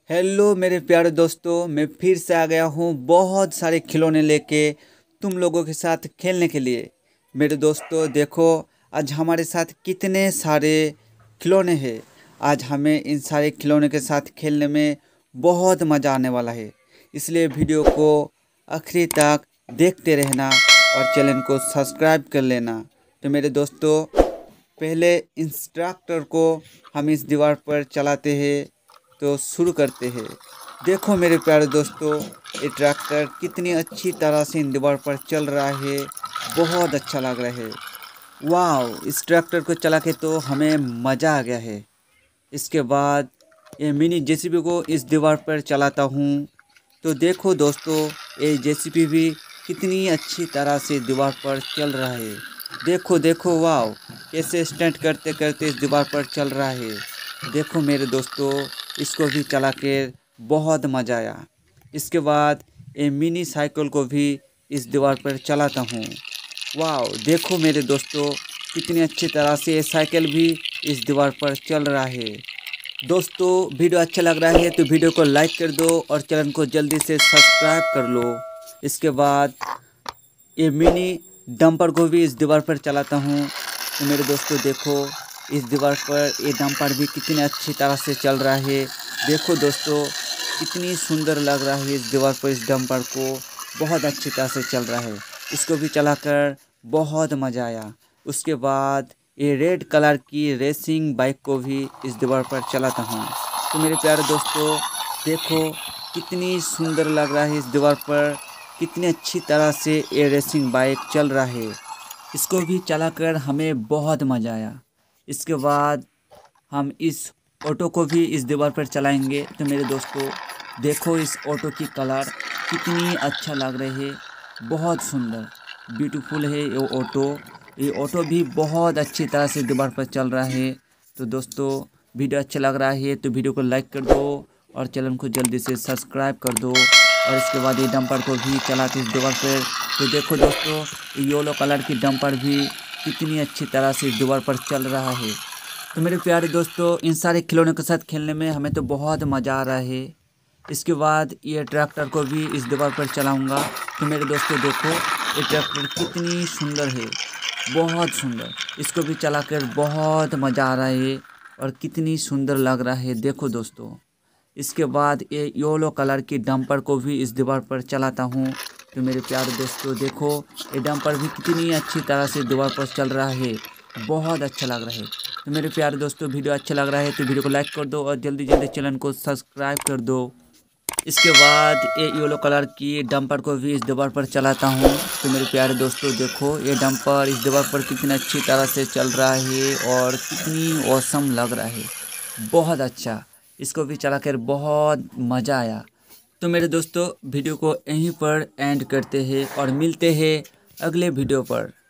Hello मेरे प्यारे दोस्तों, मैं फिर से आ गया हूँ बहुत सारे खिलौने लेके तुम लोगों के साथ खेलने के लिए। मेरे दोस्तों देखो, आज हमारे साथ कितने सारे खिलौने हैं। आज हमें इन सारे खिलौने के साथ खेलने में बहुत मज़ा आने वाला है। इसलिए वीडियो को आखिरी तक देखते रहना और चैनल को सब्सक्राइब कर लेना। तो मेरे दोस्तों, पहले इंस्ट्रक्टर को हम इस दीवार पर चलाते हैं, तो शुरू करते हैं। देखो मेरे प्यारे दोस्तों, ये ट्रैक्टर कितनी अच्छी तरह से इन दीवार पर चल रहा है। बहुत अच्छा लग रहा है। वाह, इस ट्रैक्टर को चला के तो हमें मज़ा आ गया है। इसके बाद ये मिनी जेसीबी को इस दीवार पर चलाता हूँ, तो देखो दोस्तों, ये जेसीबी भी कितनी अच्छी तरह से दीवार पर चल रहा है। देखो देखो, वाह, कैसे स्टंट करते करते इस दीवार पर चल रहा है। देखो मेरे दोस्तों, इसको भी चला के बहुत मज़ा आया। इसके बाद ये मिनी साइकिल को भी इस दीवार पर चलाता हूँ। वाह, देखो मेरे दोस्तों, कितनी अच्छी तरह से ये साइकिल भी इस दीवार पर चल रहा है। दोस्तों, वीडियो अच्छा लग रहा है तो वीडियो को लाइक कर दो और चैनल को जल्दी से सब्सक्राइब कर लो। इसके बाद ये मिनी डंपर को भी इस दीवार पर चलाता हूँ। तो मेरे दोस्तों देखो, इस दीवार पर ये डंपर भी कितनी अच्छी तरह से चल रहा है। देखो दोस्तों, कितनी सुंदर लग रहा है इस दीवार पर। इस डंपर को बहुत अच्छी तरह से चल रहा है। इसको भी चलाकर बहुत मज़ा आया। उसके बाद ये रेड कलर की रेसिंग बाइक को भी इस दीवार पर चलाता हूँ। तो मेरे प्यारे दोस्तों देखो, कितनी सुंदर लग रहा है इस दीवार पर। कितनी अच्छी तरह से ये रेसिंग बाइक चल रहा है। इसको भी चलाकर हमें बहुत मज़ा आया। इसके बाद हम इस ऑटो को भी इस दीवार पर चलाएंगे। तो मेरे दोस्तों देखो, इस ऑटो की कलर कितनी अच्छा लग रही है। बहुत सुंदर ब्यूटीफुल है ये ऑटो। ये ऑटो भी बहुत अच्छी तरह से दीवार पर चल रहा है। तो दोस्तों, वीडियो अच्छा लग रहा है तो वीडियो को लाइक कर दो और चैनल को जल्दी से सब्सक्राइब कर दो। और इसके बाद ये डंपर को भी चलाते इस दीवार पर। तो देखो दोस्तों, येलो कलर की डंपर भी कितनी अच्छी तरह से इस दीवार पर चल रहा है। तो मेरे प्यारे दोस्तों, इन सारे खिलौनों के साथ खेलने में हमें तो बहुत मज़ा आ रहा है। इसके बाद ये ट्रैक्टर को भी इस दीवार पर चलाऊंगा। तो मेरे दोस्तों देखो, ये ट्रैक्टर कितनी सुंदर है, बहुत सुंदर। इसको भी चलाकर बहुत मज़ा आ रहा है और कितनी सुंदर लग रहा है। देखो दोस्तों, इसके बाद ये येलो कलर की डंपर को भी इस दीवार पर चलाता हूँ। तो मेरे प्यारे दोस्तों देखो, ये डंपर भी कितनी अच्छी तरह से दीवार पर चल रहा है। बहुत अच्छा लग रहा है। तो मेरे प्यारे दोस्तों, वीडियो अच्छा लग रहा है तो वीडियो को लाइक कर दो और जल्दी जल्दी चैनल को सब्सक्राइब कर दो। इसके बाद ये येलो कलर की डंपर को भी इस दीवार पर चलाता हूँ। तो मेरे प्यारे दोस्तों देखो, ये डंपर इस दीवार पर कितनी अच्छी तरह से चल रहा है और कितनी औसम लग रहा है। बहुत अच्छा, इसको भी चलाकर बहुत मज़ा आया। तो मेरे दोस्तों, वीडियो को यहीं पर एंड करते हैं और मिलते हैं अगले वीडियो पर।